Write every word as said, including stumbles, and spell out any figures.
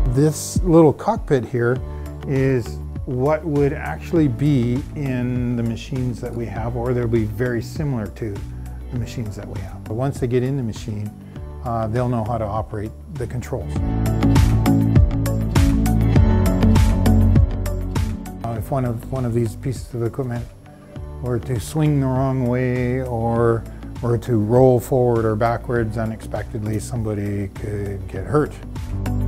This little cockpit here is what would actually be in the machines that we have, or they'll be very similar to the machines that we have. But once they get in the machine, uh, they'll know how to operate the controls. Uh, if one of, one of these pieces of equipment were to swing the wrong way, or, or to roll forward or backwards unexpectedly, somebody could get hurt.